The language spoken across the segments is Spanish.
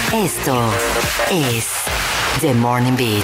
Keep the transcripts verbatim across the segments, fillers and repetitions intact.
Esto es The Morning Beat.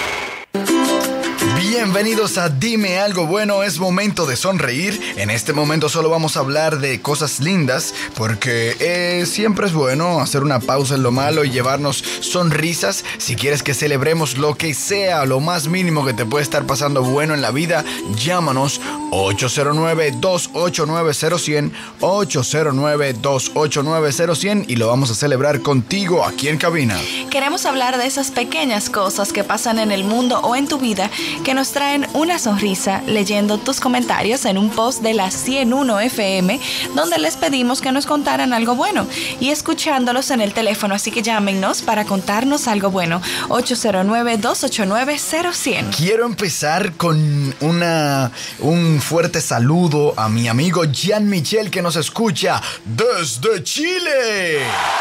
Bienvenidos a Dime Algo Bueno, es momento de sonreír. En este momento solo vamos a hablar de cosas lindas, porque eh, siempre es bueno hacer una pausa en lo malo y llevarnos sonrisas. Si quieres que celebremos lo que sea, lo más mínimo que te puede estar pasando bueno en la vida, llámanos ocho cero nueve, dos ocho nueve, cero cero cero, ocho cero nueve, dos ocho nueve, cero cero cero y lo vamos a celebrar contigo aquí en cabina. Queremos hablar de esas pequeñas cosas que pasan en el mundo o en tu vida que nos traen una sonrisa, leyendo tus comentarios en un post de la ciento uno F M, donde les pedimos que nos contaran algo bueno y escuchándolos en el teléfono. Así que llámenos para contarnos algo bueno. ocho cero nueve, dos ocho nueve, cero cero cero. Quiero empezar con una, un fuerte saludo a mi amigo Jean Michel, que nos escucha desde Chile.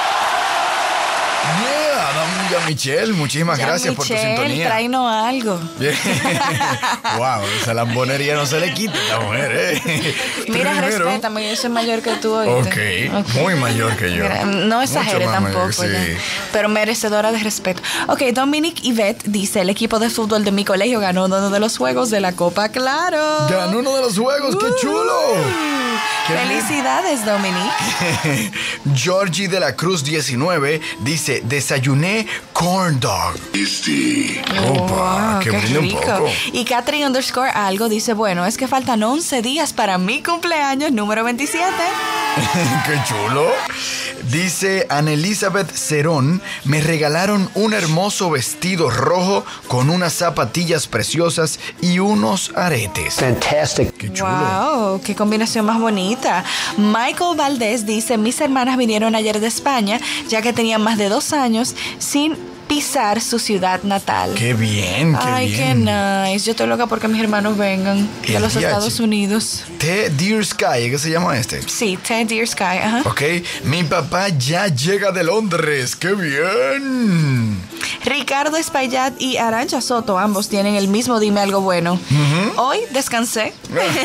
Yeah, amiga Michelle, muchísimas Ya, gracias Michelle, por tu sintonía. Tráenos algo. Wow, esa lambonería no se le quita a esta mujer, ¿eh? Mira, Primero, respétame, yo soy mayor que tú. Okay, ¿oíste? muy mayor que yo. No exagere Mucho más tampoco, mayor, sí. ya. Pero merecedora de respeto. Ok, Dominic Yvette dice: el equipo de fútbol de mi colegio ganó uno de los juegos de la Copa Claro. Ganó uno de los juegos, ¡qué chulo! Qué Felicidades, Dominic. Georgie de la Cruz diecinueve dice: desayuné corn dog. Opa, Wow, que qué brinde un rico. poco. Y Catherine underscore algo dice: bueno, es que faltan once días para mi cumpleaños número veintisiete. ¡Qué chulo! Dice Ana Elizabeth Cerón: me regalaron un hermoso vestido rojo con unas zapatillas preciosas y unos aretes. Fantastic. ¡Qué chulo! Wow, qué combinación más bonita. Michael Valdés dice: mis hermanas vinieron ayer de España, ya que tenían más de dos años sin pisar su ciudad natal. ¡Qué bien, qué Ay, bien! qué nice. Yo estoy loca porque mis hermanos vengan de El los D H. Estados Unidos. The Deer Sky, ¿qué se llama este? Sí, Ted Deer Sky, ajá. Ok, mi papá ya llega de Londres. ¡Qué bien! Ricardo Espaillat y Arancha Soto, ambos tienen el mismo Dime Algo Bueno. Uh-huh. Hoy descansé.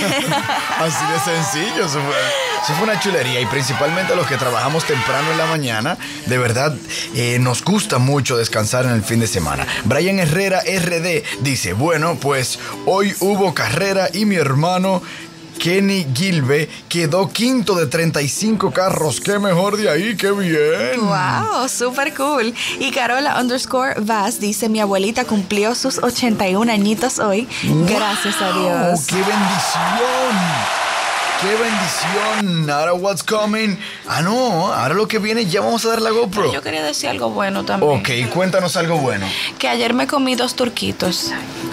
Así de sencillo, eso fue, eso fue una chulería. Y principalmente los que trabajamos temprano en la mañana, de verdad eh, nos gusta mucho descansar en el fin de semana. Brian Herrera R D dice: bueno, pues hoy hubo carrera y mi hermano Kenny Gilbe quedó quinto de treinta y cinco carros. ¡Qué mejor de ahí! ¡Qué bien! ¡Wow! ¡Súper cool! Y Carola underscore Vaz dice: mi abuelita cumplió sus ochenta y un añitos hoy. ¡Wow! Gracias a Dios. ¡Qué bendición! ¡Qué bendición! Ahora what's coming. Ah, no, ahora lo que viene ya vamos a dar la GoPro. Yo quería decir algo bueno también. Ok, cuéntanos algo bueno. Que ayer me comí dos turquitos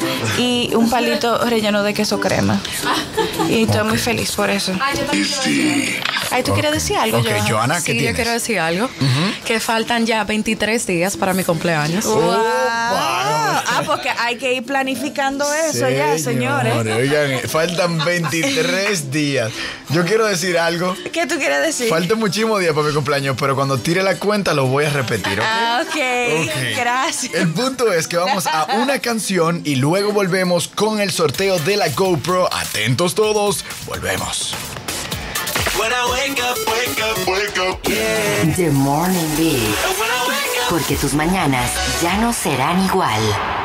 y un palito relleno de queso crema. Y estoy Okay. muy feliz por eso. Ay, yo también quiero decir algo. Ay, ¿tú quieres decir algo, Ok, Johanna? Johanna, ¿qué Sí, tienes? yo quiero decir algo. Que faltan ya veintitrés días para mi cumpleaños. Wow. Opa. Ah, porque hay que ir planificando eso ya, señores. Oigan, faltan veintitrés días. Yo quiero decir algo. ¿Qué tú quieres decir? Faltan muchísimos días para mi cumpleaños, pero cuando tire la cuenta lo voy a repetir, ¿ok? Ah, ok. Ok. Gracias. El punto es que vamos a una canción y luego volvemos con el sorteo de la GoPro. Atentos todos, volvemos. When I wake up, wake up, wake up, yeah. The Morning Beat. When I wake up. Porque tus mañanas ya no serán igual.